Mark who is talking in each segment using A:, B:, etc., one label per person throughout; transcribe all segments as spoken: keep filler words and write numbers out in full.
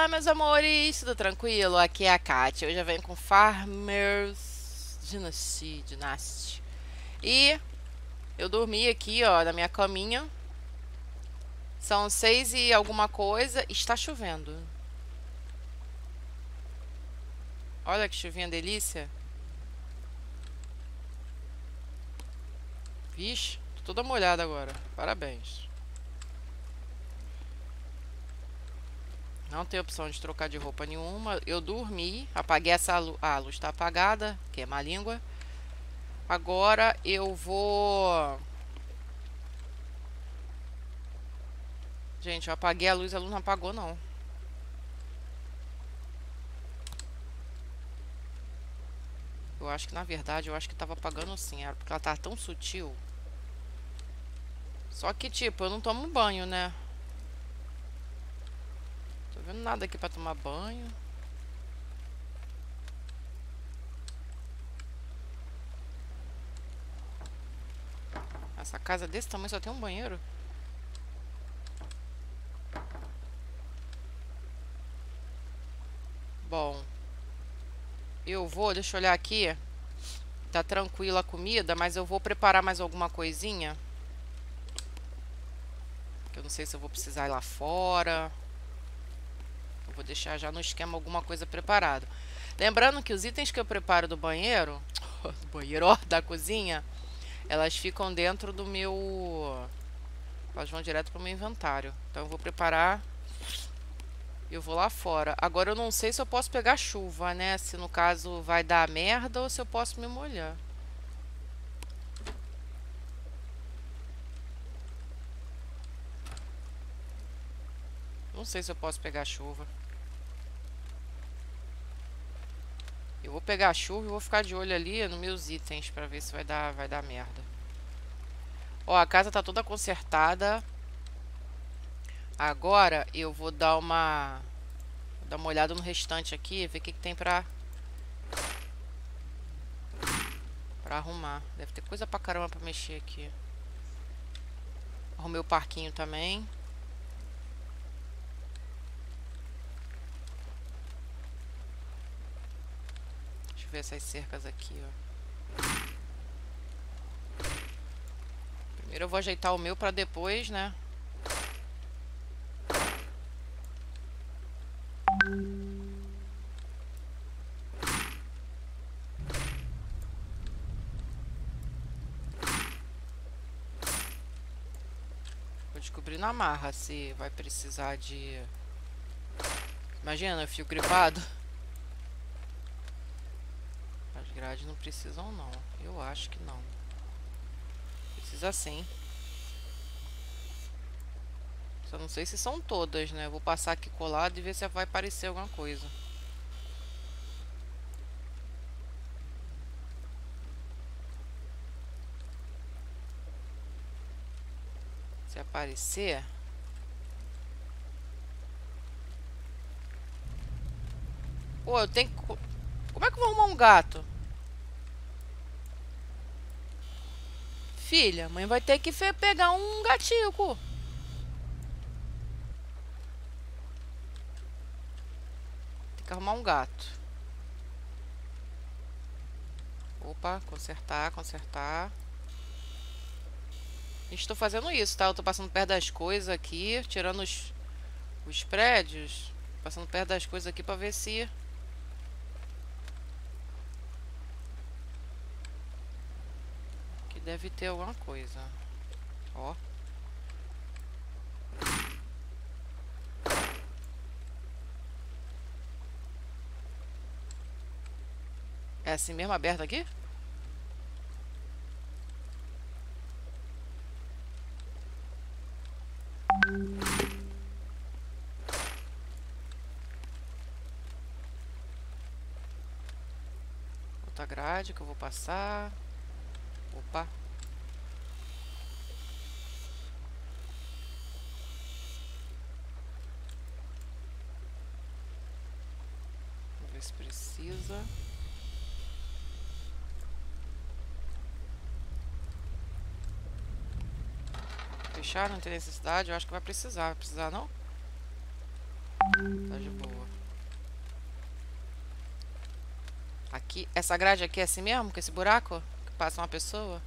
A: Olá, meus amores, tudo tranquilo? Aqui é a Kátia. Eu já venho com Farmers Dynasty, Dynasty. E eu dormi aqui, ó, na minha caminha. São seis e alguma coisa. Está chovendo. Olha que chuvinha delícia. Vixe, tô toda molhada agora. Parabéns. Não tem opção de trocar de roupa nenhuma. Eu dormi, apaguei essa luz. Ah, a luz tá apagada, queima a língua. Agora eu vou... Gente, eu apaguei a luz, a luz não apagou, não. Eu acho que, na verdade, eu acho que tava apagando sim. Era porque ela tava tão sutil. Só que, tipo, eu não tomo banho, né? Tô vendo nada aqui pra tomar banho. Essa casa desse tamanho só tem um banheiro? Bom, eu vou, deixa eu olhar aqui. Tá tranquila a comida, mas eu vou preparar mais alguma coisinha. Que eu não sei se eu vou precisar ir lá fora. Eu vou deixar já no esquema alguma coisa preparado. Lembrando que os itens que eu preparo do banheiro, do banheiro, ó, da cozinha, elas ficam dentro do meu... Elas vão direto pro meu inventário. Então eu vou preparar... Eu vou lá fora. Agora eu não sei se eu posso pegar chuva, né? Se no caso vai dar merda ou se eu posso me molhar. Não sei se eu posso pegar chuva. Eu vou pegar chuva e vou ficar de olho ali nos meus itens pra ver se vai dar, vai dar merda. Ó, a casa tá toda consertada. Agora eu vou dar uma... Dar uma olhada no restante aqui, ver o que, que tem pra... Pra arrumar. Deve ter coisa pra caramba pra mexer aqui. Arrumei o parquinho também. Deixa eu ver essas cercas aqui, ó. Primeiro eu vou ajeitar o meu pra depois, né? Vou descobrir na marra se vai precisar de... Imagina, eu fico gripado. As grades não precisam não. Eu acho que não. Precisa sim. Só não sei se são todas, né? Vou passar aqui colado e ver se vai aparecer alguma coisa. Se aparecer... Pô, eu tenho que... Como é que eu vou arrumar um gato? Filha, mãe vai ter que pegar um gatico. Tem que arrumar um gato. Opa, consertar, consertar. Estou fazendo isso, tá? Eu tô passando perto das coisas aqui, tirando os, os prédios. Passando perto das coisas aqui pra ver se... Que deve ter alguma coisa. Ó. É assim mesmo aberto aqui? Outra grade que eu vou passar. Opa. Vamos ver se precisa. Fechar, não tem necessidade. Eu acho que vai precisar. Vai precisar, não? Tá de boa. aqui... Essa grade aqui é assim mesmo? Com esse buraco? Que passa uma pessoa?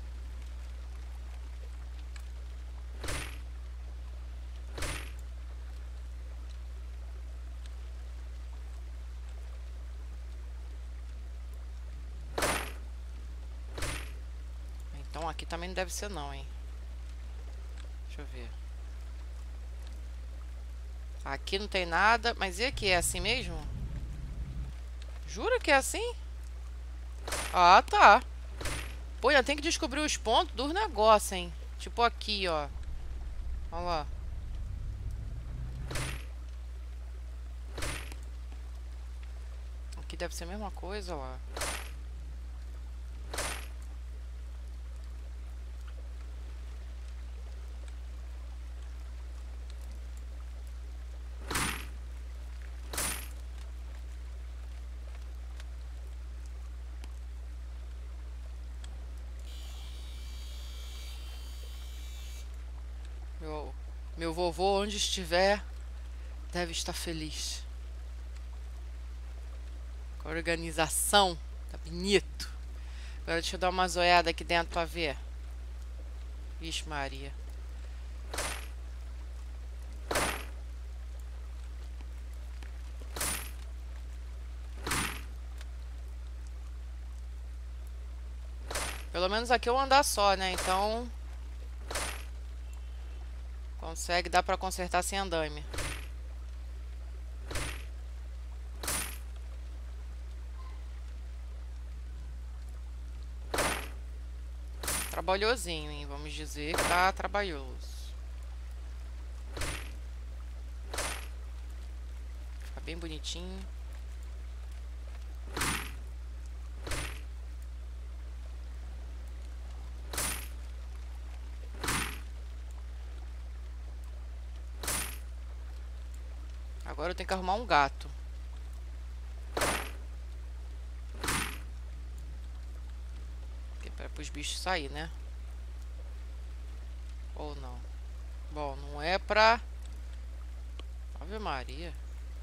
A: Então aqui também não deve ser não, hein? Deixa eu ver. Aqui não tem nada. Mas e aqui? É assim mesmo? Jura que é assim? Ah, tá. Pô, ainda tem que descobrir os pontos dos negócios, hein? Tipo aqui, ó. Olha lá. Aqui deve ser a mesma coisa, ó. Meu, meu vovô, onde estiver, deve estar feliz. Com a organização. Tá bonito. Agora deixa eu dar uma zoiada aqui dentro pra ver. Vixe Maria. Pelo menos aqui eu andar só, né? Então... Consegue, dá pra consertar sem andaime. Trabalhosinho, hein? Vamos dizer que tá trabalhoso. Fica bem bonitinho. Agora eu tenho que arrumar um gato. Para os bichos sair, né? Ou não? Bom, não é pra... Ave Maria.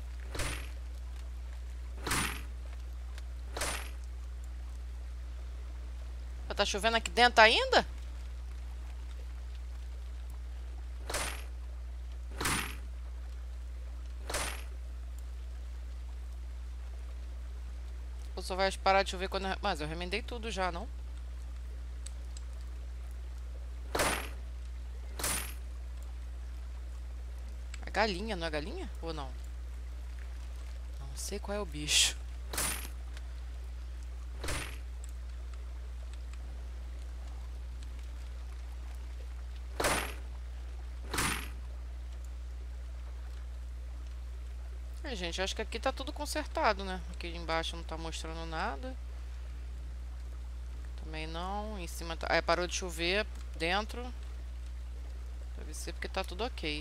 A: Tá chovendo aqui dentro ainda? Ou só vai parar de chover quando... Eu... Mas eu remendei tudo já, não? É galinha, não é galinha? Ou não? Não sei qual é o bicho. É, gente, acho que aqui tá tudo consertado, né? Aqui embaixo não tá mostrando nada. Também não. Em cima tá... É, parou de chover dentro. Deve ser porque tá tudo ok.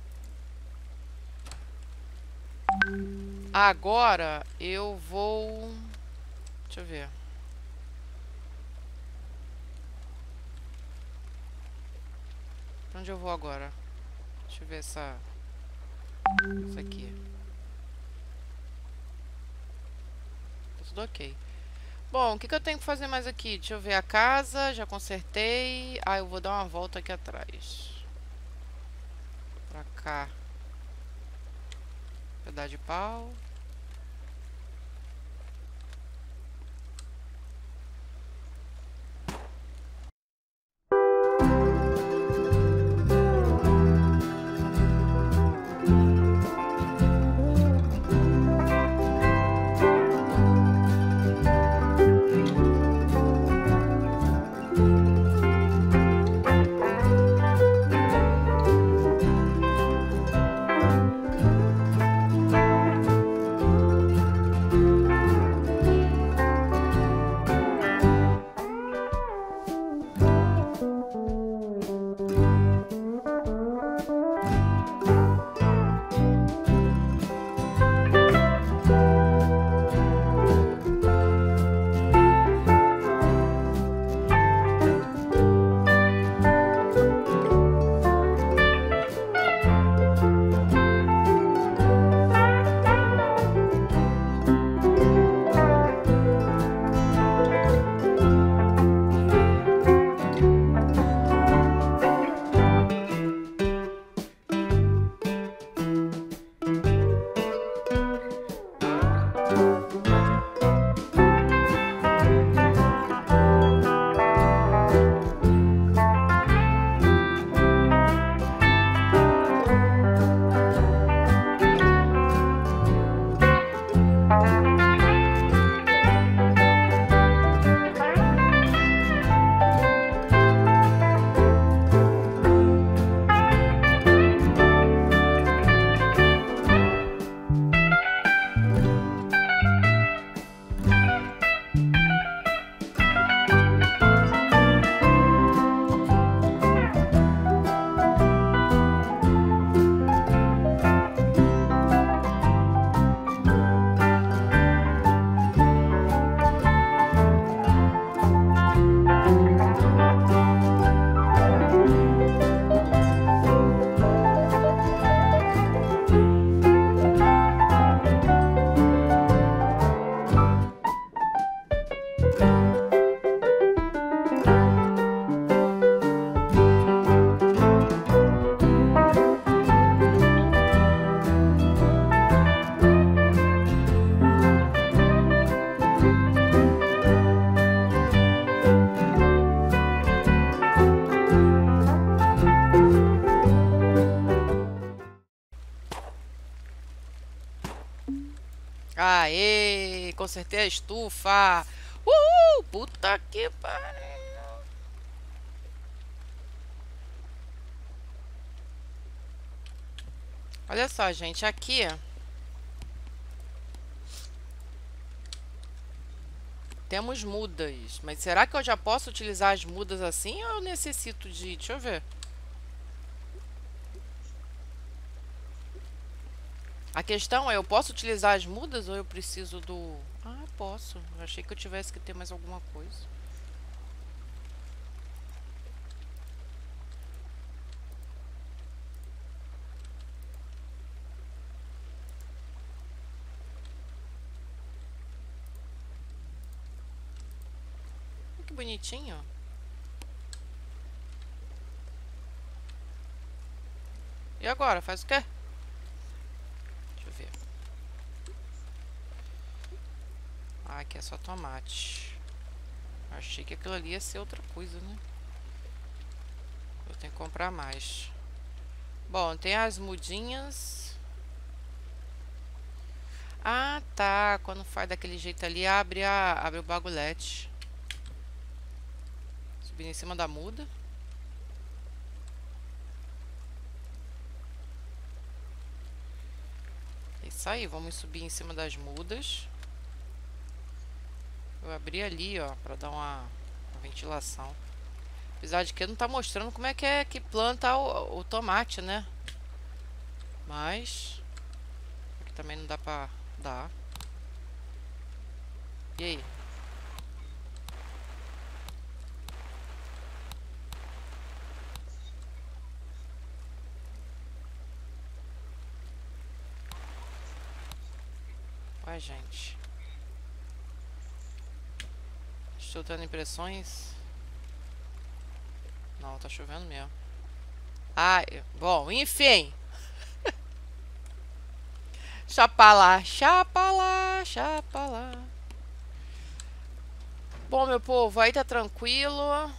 A: Agora eu vou... Deixa eu ver. Pra onde eu vou agora? Deixa eu ver essa... Isso aqui. Tá tudo ok. Bom, o que que eu tenho que fazer mais aqui? Deixa eu ver a casa. Já consertei. Ah, eu vou dar uma volta aqui atrás. Pra cá. Pedaço de pau. Aê! Consertei a estufa! Uhul! Puta que pariu! Olha só, gente, aqui temos mudas. Mas será que eu já posso utilizar as mudas assim ou eu necessito de... Deixa eu ver. A questão é, eu posso utilizar as mudas ou eu preciso do... Ah, posso. Eu achei que eu tivesse que ter mais alguma coisa. Que bonitinho. E agora? Faz o quê? Deixa eu ver. Ah, aqui é só tomate. Achei que aquilo ali ia ser outra coisa, né? Eu tenho que comprar mais. Bom, tem as mudinhas. Ah, tá. Quando faz daquele jeito ali, abre, a, abre o bagulhete. Subir em cima da muda. Isso aí, vamos subir em cima das mudas. Eu abri ali, ó, pra dar uma, uma ventilação. Apesar de que não tá mostrando como é que é que planta o, o tomate, né? Mas aqui também não dá pra dar. E aí? Ué, gente. Estou tendo impressões. Não, tá chovendo mesmo. Ah, bom, enfim. Chapa lá, chapa lá, chapa lá. Bom, meu povo, aí tá tranquilo.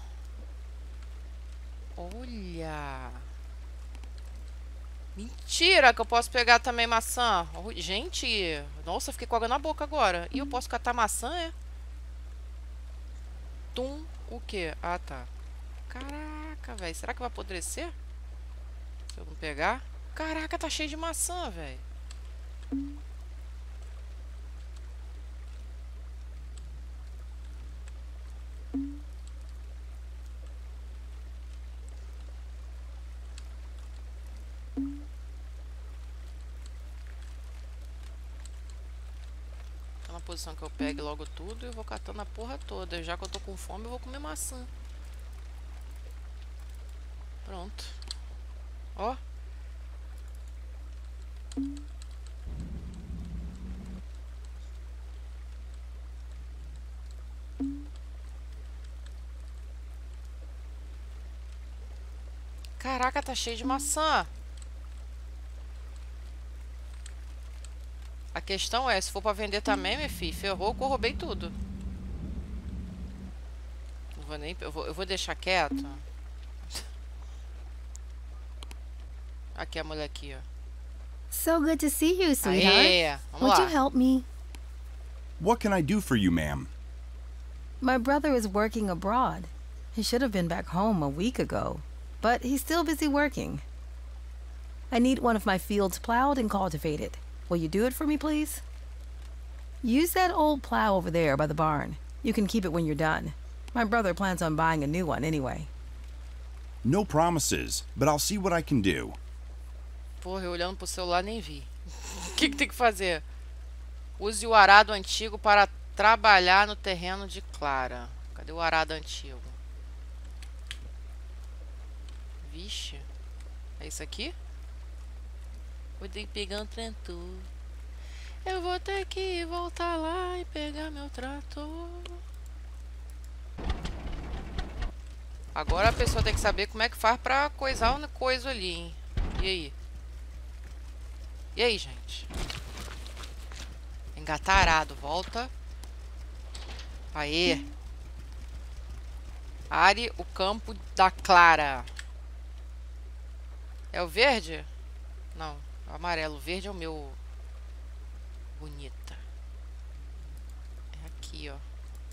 A: Olha. Mentira que eu posso pegar também maçã. Gente, nossa, fiquei com água na boca agora. E eu posso catar maçã, é? Tum, o quê? Ah, tá. Caraca, velho. Será que vai apodrecer? Se eu não pegar? Caraca, tá cheio de maçã, velho. Tá na posição que eu pegue logo tudo e eu vou catando a porra toda. Já que eu tô com fome, eu vou comer maçã. Pronto. Ó. Caraca, tá cheio de maçã. A questão é, se for pra vender também, meu filho, ferrou que eu roubei tudo. Não vou nem... Eu vou, eu vou deixar quieto. Aqui a mulher aqui, ó.
B: So good to see you, sweetheart.
A: Aê, vamos
B: Would
A: lá.
B: you help me?
C: What can I do for you, ma'am?
B: My brother is working abroad. He should have been back home a week ago, but he's still busy working. I need one of my fields plowed and cultivated. Will you do it for me, please? Use that old plow over there by the barn. You can keep it when you're done. My brother plans on buying a new one anyway.
C: No promises, but I'll see what I can do.
A: Porra, eu olhando pro celular nem vi. O que, que tem que fazer? Use o arado antigo para trabalhar no terreno de Clara. Cadê o arado antigo? Vixe. É isso aqui? Vou ter que pegar um trator. Eu vou ter que voltar lá e pegar meu trator. Agora a pessoa tem que saber como é que faz pra coisar uma coisa ali, hein? E aí? E aí, gente? Engatarado, volta. Aê. Are o campo da Clara. É o verde? Não, é o amarelo. O verde é o meu. Bonita. aqui, ó.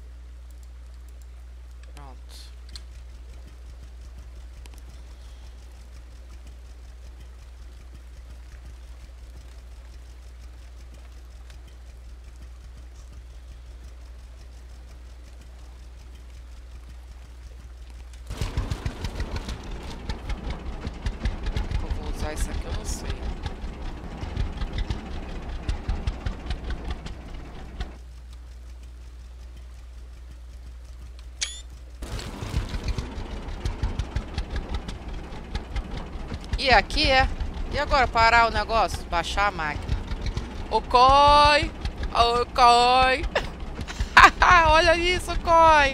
A: Pronto. Eu vou usar isso aqui, eu não sei. E aqui é. E agora parar o negócio? Baixar a máquina. O coi! O coi! Olha isso, coi!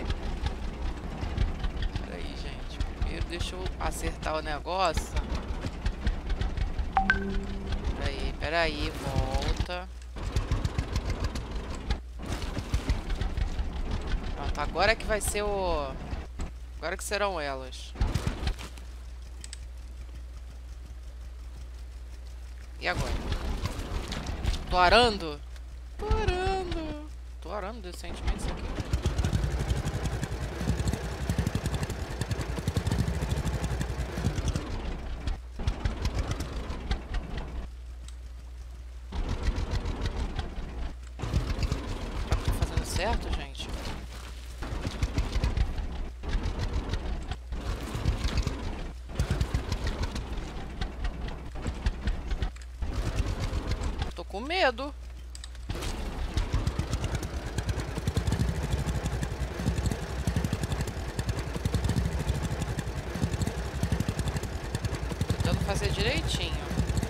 A: Peraí, gente. Primeiro deixa eu acertar o negócio. Peraí, peraí. Volta. Pronto, agora que vai ser o... Agora que serão elas. E agora? Tô arando? Tô arando. Tô arando decentemente isso aqui. Será que eu tô fazendo certo, gente? Tô com medo. Tô tentando fazer direitinho.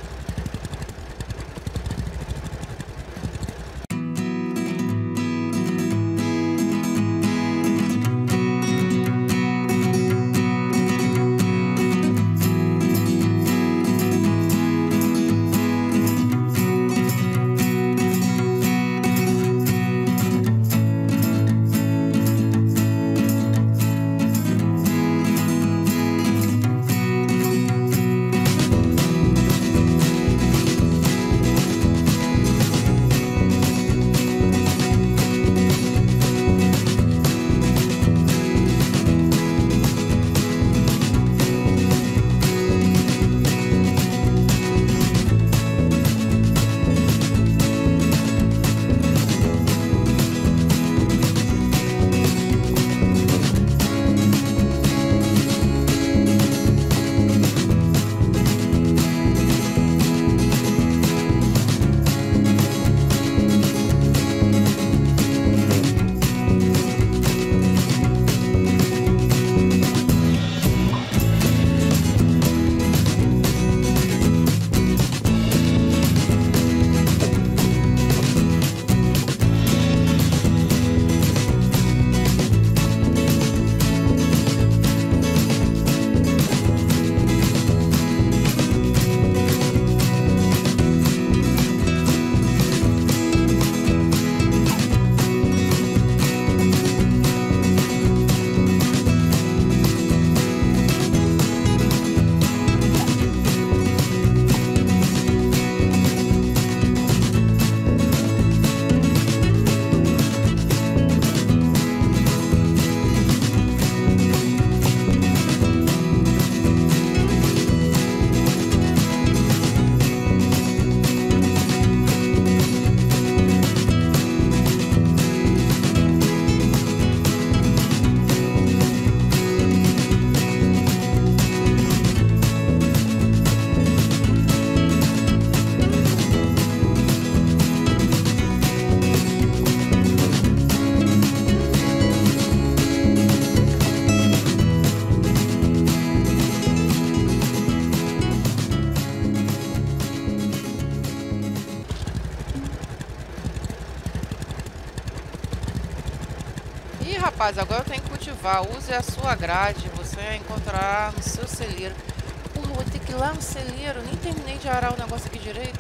A: Rapaz, agora eu tenho que cultivar. Use a sua grade. Você encontrará no seu celeiro. Pô, eu vou ter que ir lá no celeiro. Nem terminei de arar o negócio aqui direito.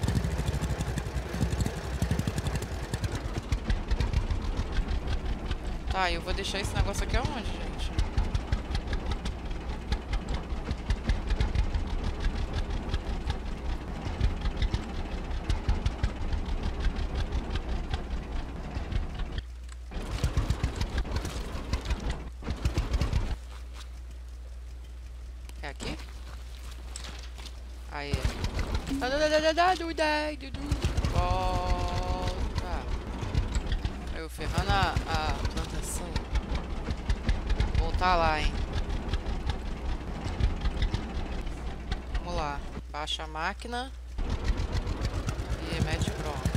A: Tá, eu vou deixar esse negócio aqui aonde, gente? É aqui? Aí. Volta. Eu ferrando a, a plantação. Vou voltar lá, hein? Vamos lá. Baixa a máquina. E mete pronto.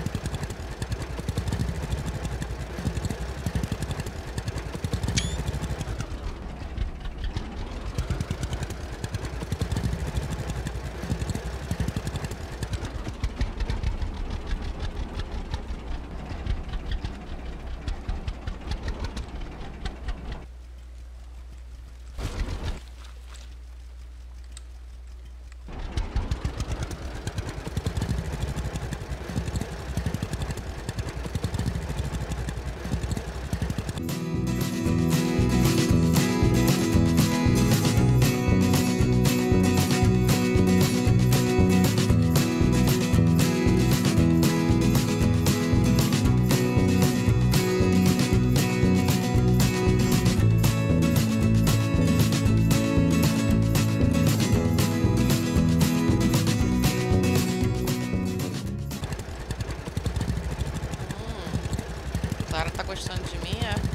A: Clara tá gostando de mim, é?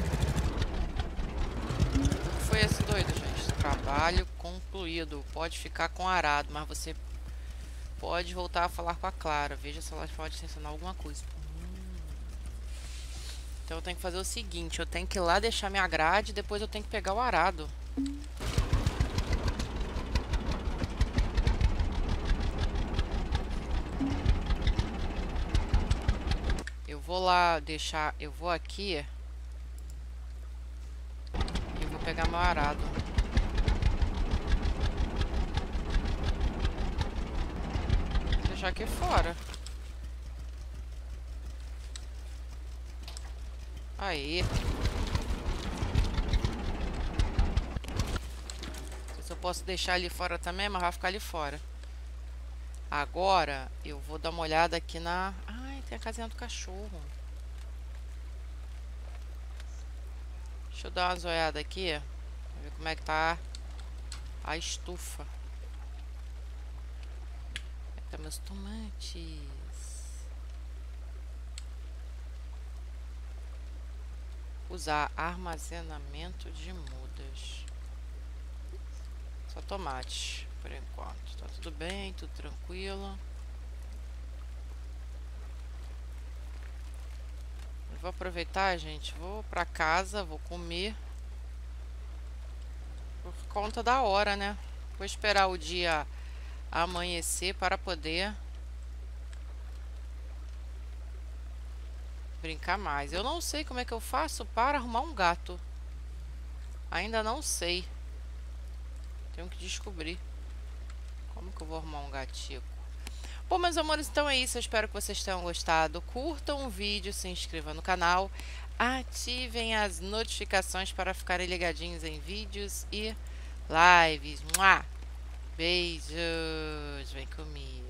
A: O que foi esse doido, gente? Trabalho concluído. Pode ficar com o arado, mas você pode voltar a falar com a Clara. Veja se ela pode te ensinar alguma coisa. Hum. Então eu tenho que fazer o seguinte. Eu tenho que ir lá deixar minha grade e depois eu tenho que pegar o arado. Vou lá deixar, eu vou aqui e vou pegar meu arado. Vou deixar aqui fora. Aí. Não sei se eu posso deixar ali fora também, mas vai ficar ali fora. Agora eu vou dar uma olhada aqui na... Ai, tem a casinha do cachorro. Deixa eu dar uma zoiada aqui. Pra ver como é que tá a estufa. Como é que tá meus tomates? Usar armazenamento de mudas. Só tomate, por enquanto. Tá tudo bem, tudo tranquilo. Eu vou aproveitar, gente. Vou pra casa, vou comer. Por conta da hora, né? Vou esperar o dia amanhecer para poder brincar mais. Eu não sei como é que eu faço para arrumar um gato. Ainda não sei. Tenho que descobrir como que eu vou arrumar um gatico. Bom, meus amores, então é isso. Eu espero que vocês tenham gostado. Curtam o vídeo, se inscrevam no canal, ativem as notificações para ficarem ligadinhos em vídeos e lives. Mua! Beijos! Vem comigo.